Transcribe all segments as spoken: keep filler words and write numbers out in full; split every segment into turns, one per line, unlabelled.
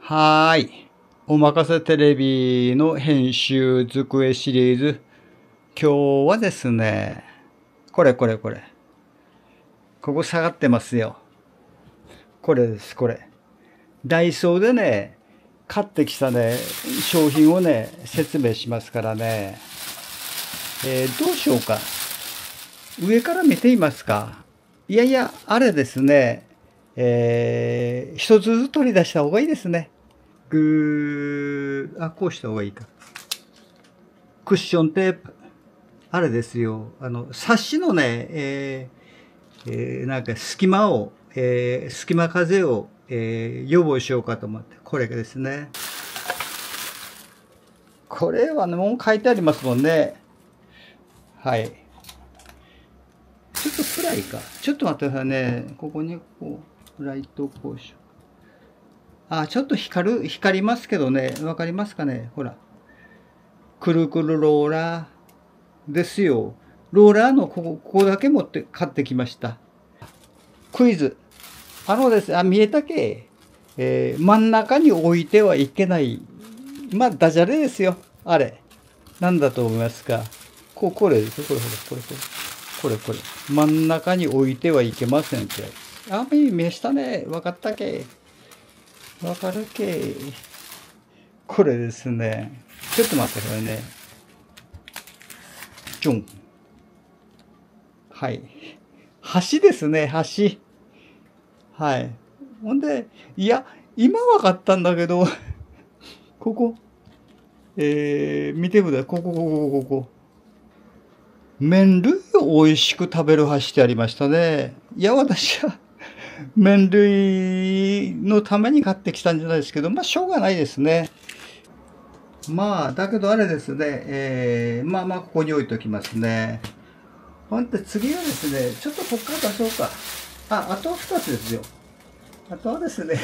はーい。おまかせテレビの編集机シリーズ。今日はですね、これこれこれ。ここ下がってますよ。これです、これ。ダイソーでね、買ってきたね、商品をね、説明しますからね。えーどうしようか。上から見ていますか。いやいや、あれですね、えー一つずつ取り出した方がいいですね。ぐー、あ、こうした方がいいか。クッションテープ。あれですよ。あの、サッシのね、えーえーなんか隙間を、えー隙間風を、えー予防しようかと思って。これですね。これはね、もう書いてありますもんね。はい。ちょっと暗いか。ちょっと待ってくださいね。ここにこう、ライトをこうしよう。あ、ちょっと光る、光りますけどね。わかりますかね。ほら。くるくるローラーですよ。ローラーのここ、ここだけ持って買ってきました。クイズ。あのですね、あ、見えたけ、えー真ん中に置いてはいけない。まあ、ダジャレですよ。あれ。なんだと思いますか。こ、これですよ。これ、これ、これ、これ。これ、これ。真ん中に置いてはいけませんって。あ、見ましたね。わかったけ。わかるけ。これですね。ちょっと待ってくださいね。ジョン。はい。橋ですね、橋。はい。ほんで、いや、今わかったんだけど、ここ、えー、見てください。ここ、ここ、ここ。麺類を美味しく食べる箸ってありましたね。いや、私は麺類のために買ってきたんじゃないですけど、まあ、しょうがないですね。まあ、だけどあれですね、えー、まあまあ、ここに置いときますね。ほんで、次はですね、ちょっとこっから出そうか。あ、あとふたつですよ。あとはですね、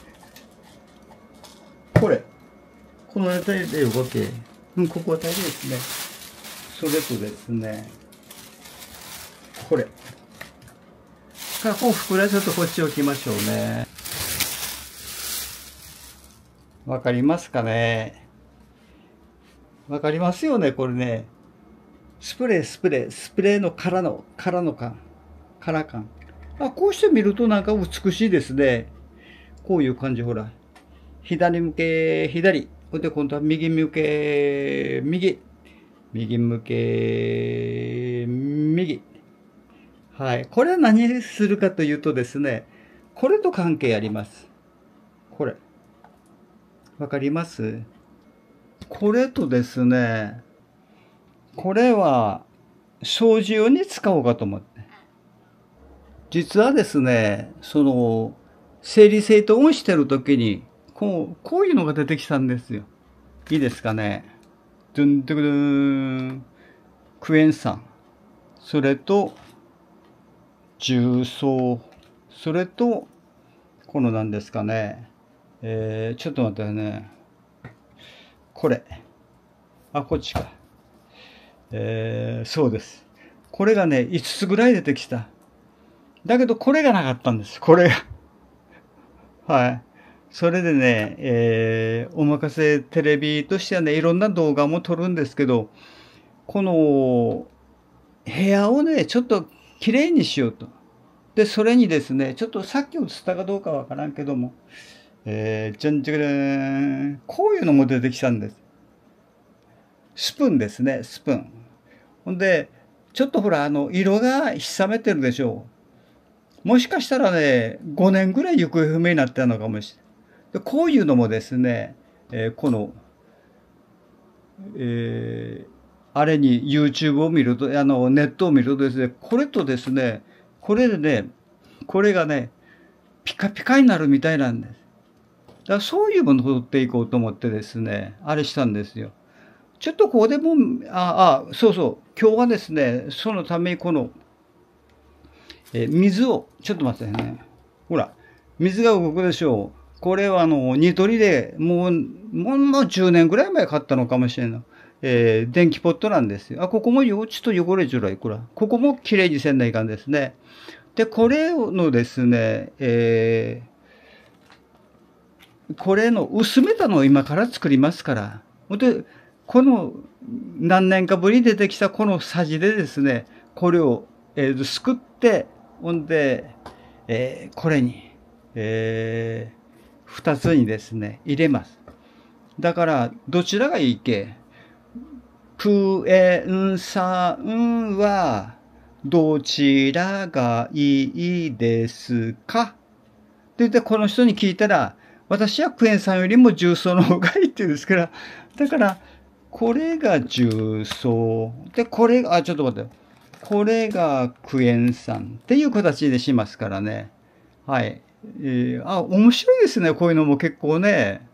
これ。この辺りで動け。うん、ここあたりですね。それとですね、これ。か、こう膨らちょっとこっち置きましょうね。わかりますかね。わかりますよね、これね。スプレー、スプレー、スプレーの空の、空の缶。空缶。あ、こうして見るとなんか美しいですね。こういう感じ、ほら。左向け、左。ほんで、今度は右向け、右。右向け、右。はい。これは何するかというとですね、これと関係あります。これ。わかります？これとですね、これは掃除用に使おうかと思って。実はですね、その、整理整頓をしてるときに、こう、こういうのが出てきたんですよ。いいですかね。ドゥンドゥクドゥーン。クエン酸。それと、重曹。それと、この何ですかね。えー、ちょっと待ってね。これ。あ、こっちか。えー、そうです。これがね、いつつぐらい出てきた。だけど、これがなかったんです。これが。はい。それでね、えー、おまかせテレビとしてはね、いろんな動画も撮るんですけど、この部屋をね、ちょっときれいにしようと。で、それにですね、ちょっとさっき映ったかどうかわからんけども、えー、じゃんじゃかーん、こういうのも出てきたんです。スプーンですね、スプーン。ほんで、ちょっとほら、あの、色がひさめてるでしょう。もしかしたらね、ごねんぐらい行方不明になってたのかもしれない。でこういうのもですね、えーこの、えーあれに YouTube を見ると、あの、ネットを見るとですね、これとですね、これでね、これがね、ピカピカになるみたいなんです。だからそういうものを取っていこうと思ってですね、あれしたんですよ。ちょっとここでも、あ、あ、そうそう、今日はですね、そのためにこの、えー水を、ちょっと待ってね。ほら、水が動くでしょう。これはあの、ニトリでもう、もうじゅうねんぐらい前買ったのかもしれない。えー電気ポットなんですよ。あ、ここもよ、ちょっと汚れちゅらい、こら。ここもきれいにせんないかんですね。で、これのですね、えーこれの薄めたのを今から作りますから。で、この何年かぶりに出てきたこのさじでですね、これを、えー、すくって、ほんで、えー、これに、えー、二つにですね、入れます。だから、どちらがいいけ？クエン酸は、どちらがいいですかって言って、この人に聞いたら、私はクエン酸よりも重曹の方がいいって言うんですから、だから、これが重曹。で、これが、あ、ちょっと待って。これがクエン酸っていう形でしますからね。はい。えー、あ、面白いですね。こういうのも結構ね。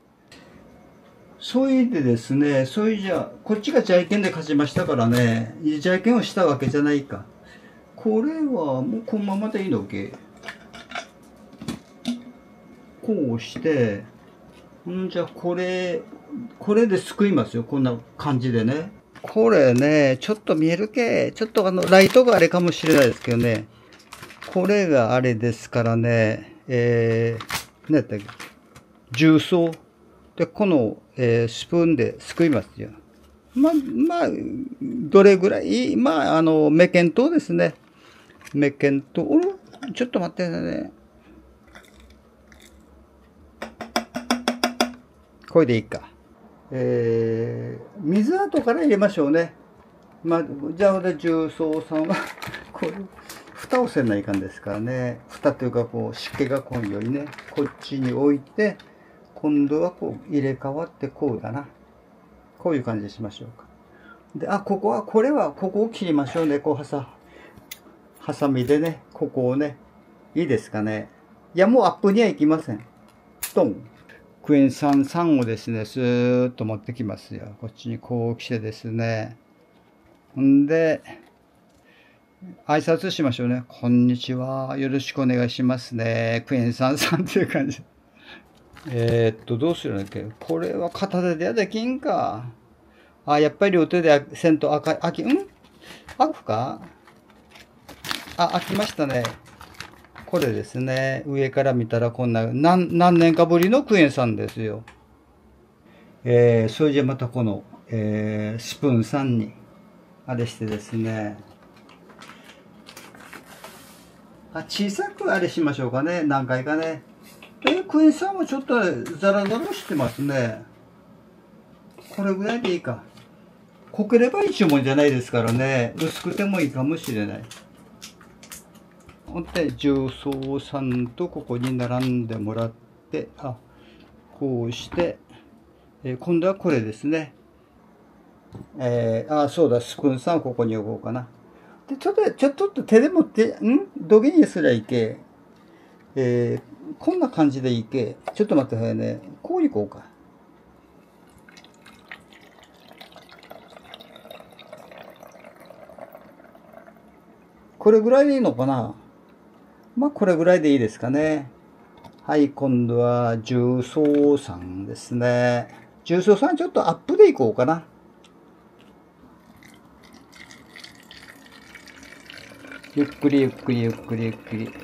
そいでですね、そいじゃ、こっちが邪意見で勝ちましたからね、邪意見をしたわけじゃないか。これはもうこのままでいいのけ。こうして、んじゃあこれ、これですくいますよ。こんな感じでね。これね、ちょっと見えるけ。ちょっとあの、ライトがあれかもしれないですけどね。これがあれですからね、えー、何やったっけ。重曹。で、この、えー、スプーンですくいますよ。まあ、まあ、どれぐらい、まあ、あの、メケン糖ですね。メケン糖。おろちょっと待ってね。これでいいか。えー、水後から入れましょうね。まあ、じゃあ、重曹さんはこれ、蓋をせないかんですからね。蓋というか、こう、湿気がこんよりね、こっちに置いて、今度はこう、入れ替わってこうだな。こういう感じにしましょうか。で、あ、ここは、これは、ここを切りましょうね。こう、はさ、ハサミでね、ここをね。いいですかね。いや、もうアップにはいきません。トン。クエン酸酸をですね、スーッと持ってきますよ。こっちにこう来てですね。ほんで、挨拶しましょうね。こんにちは。よろしくお願いしますね。クエン酸さんっていう感じ。えー、っと、どうするんだっけ？これは片手でやできんか。あ、やっぱり両手でせんとあか、あき、ん開くか？あ、開きましたね。これですね。上から見たらこんな、何、何年かぶりのクエン酸ですよ。えー、それじゃまたこの、えー、スプーンさんに、あれしてですね。あ、小さくあれしましょうかね。何回かね。えー、クエン酸もちょっとザラザラしてますね。これぐらいでいいか。濃ければ一もんじゃないですからね。薄くてもいいかもしれない。ほんで、重曹さんとここに並んでもらって、あ、こうして、えー、今度はこれですね。えー、あ、そうだ、スプーンさんをここに置こうかな。で、ちょっと、ちょっと手で持って、んどげにすりゃいけ。えー、こんな感じでいいけ。ちょっと待ってくださいね。こういこうか。これぐらいでいいのかな？まあ、これぐらいでいいですかね。はい、今度は重曹酸ですね。重曹酸ちょっとアップでいこうかな。ゆっくりゆっくりゆっくりゆっくり。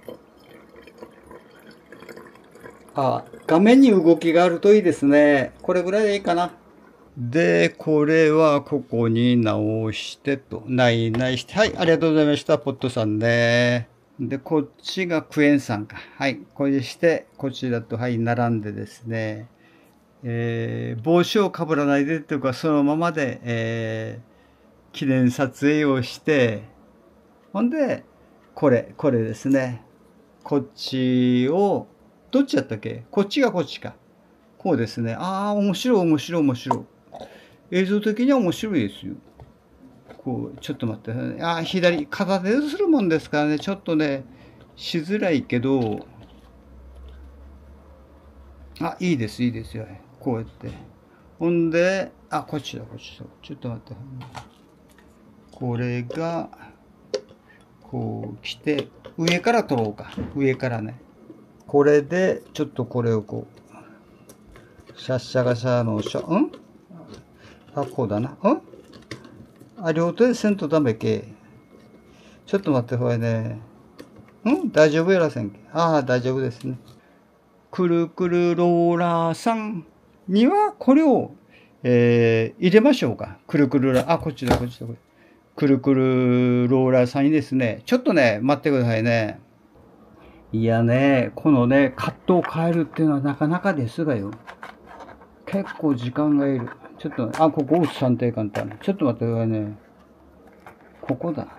あ、画面に動きがあるといいですね。これぐらいでいいかな。で、これはここに直してと、ないないして、はい、ありがとうございました、ポットさんね。で、こっちがクエン酸か。はい、これでして、こちらと、はい、並んでですね、えー、帽子をかぶらないでというか、そのままで、えー、記念撮影をして、ほんで、これ、これですね。こっちを、どっちやったっけ？こっちがこっちか。こうですね。ああ、面白い、面白い、面白い。映像的には面白いですよ。こう、ちょっと待って。ああ、左、片手でするもんですからね、ちょっとね、しづらいけど、あ、いいです、いいですよ。こうやって。ほんで、あ、こっちだ、こっちだ。ちょっと待って。これが、こう来て、上から取ろうか。上からね。これで、ちょっとこれをこう、シャッシャガシャのシャ、んあ、こうだな。んあ、両手でせんとダメけ。ちょっと待って、これね。ん大丈夫やらせんけ。ああ、大丈夫ですね。 くるくるローラーさんにはこれを、えー入れましょうか。くるくるラー、あ、こっちだ、こっちだ、こっち。くるくるローラーさんにですね、ちょっとね、待ってくださいね。いやね、このね、カットを変えるっていうのはなかなかですがよ。結構時間がいる。ちょっと、あ、ここ、さん定簡単。ちょっと待ってくださいね。ここだ。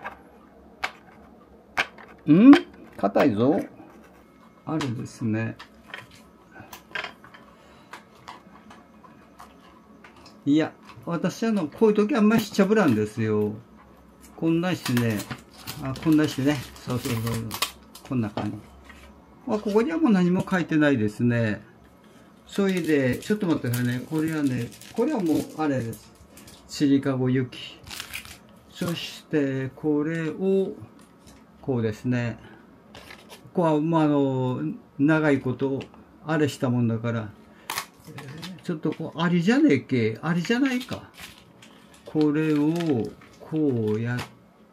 ん硬いぞ。あるですね。いや、私あの、こういう時あんまりしちゃぶらんですよ。こんなしてね、あ、こんなしてね。そうそうそう。こんな感じ。あ、ここにはもう何も書いてないですね。それで、ちょっと待ってくださいね。これはね、これはもう、あれです。ちりかご雪。そして、これを、こうですね。ここは、まあ、あの、長いこと、あれしたもんだから、ちょっとこう、ありじゃねえけ。ありじゃないか。これを、こうや、ん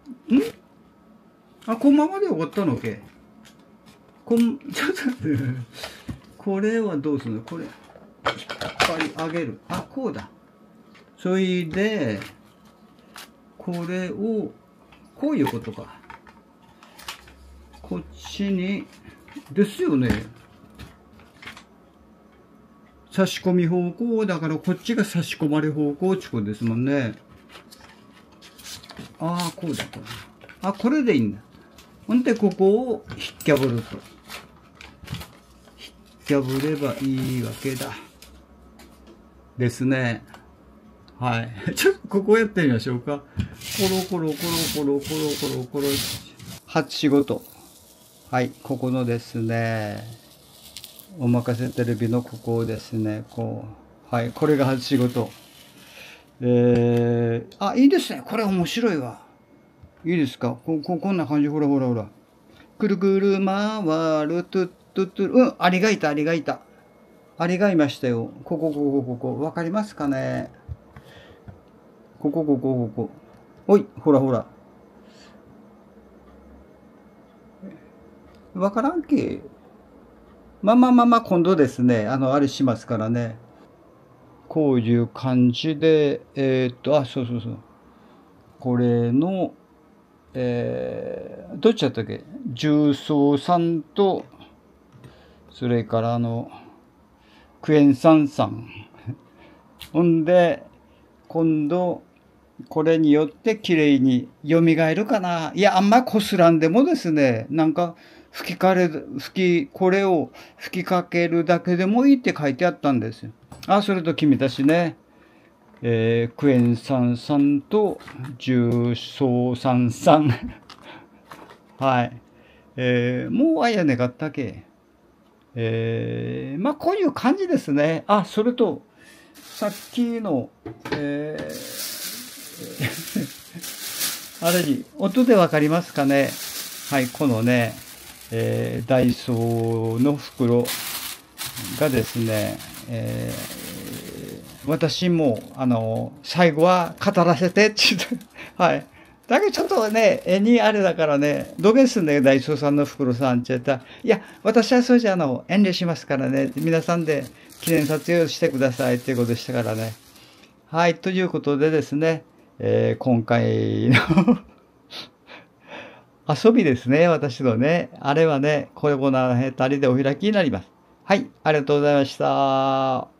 あ、このままで終わったのけ。こん、ちょっと待って。これはどうするのこれ。引っ張り上げる。あ、こうだ。それで、これを、こういうことか。こっちに、ですよね。差し込み方向だからこっちが差し込まれ方向ってことですもんね。ああ、こうだと。あ、これでいいんだ。ほんで、ここを引っきゃぶると。引っきゃぶればいいわけだ。ですね。はい。ちょっとここやってみましょうか。コロコロコロコロコロコロコロ。はち仕事。はい。ここのですね。おまかせテレビのここをですね、こう。はい。これがはち仕事。えー、あ、いいですね。これ面白いわ。いいですかこ、こ、こんな感じ。ほらほらほら。くるくる回る、トゥットゥットゥル。うん、アリがいた、アリがいた。アリがいましたよ。ここ、ここ、ここ。わかりますかねここ、ここ、ここ。おい、ほらほら。わからんけ。まあまあまあまあ、今度ですね、あの、あれしますからね。こういう感じで、えーっと、あ、そうそうそう。これの、えー、どっちだったっけ重曹酸と、それからあの、クエン酸酸。ほんで、今度、これによって綺麗に蘇るかな。いや、あんまこすらんでもですね、なんか吹きかれ、吹き、これを吹きかけるだけでもいいって書いてあったんですよ。あ、それと君たちね、えークエン酸酸と重曹酸酸。はい。えーもうあやねがったけ。えーまあ、こういう感じですね。あ、それと、さっきの、えーあれに、音でわかりますかねはい、このね、えーダイソーの袋がですね、えー私も、あの、最後は語らせてって言って、はい。だけどちょっとね、絵にあれだからね、どげすんね、ダイソーさんの袋さんって言ったら、いや、私はそれじゃあの、遠慮しますからね、皆さんで記念撮影をしてくださいっていうことでしたからね。はい、ということでですね、えー今回の遊びですね、私のね。あれはね、これこの辺りでお開きになります。はい、ありがとうございました。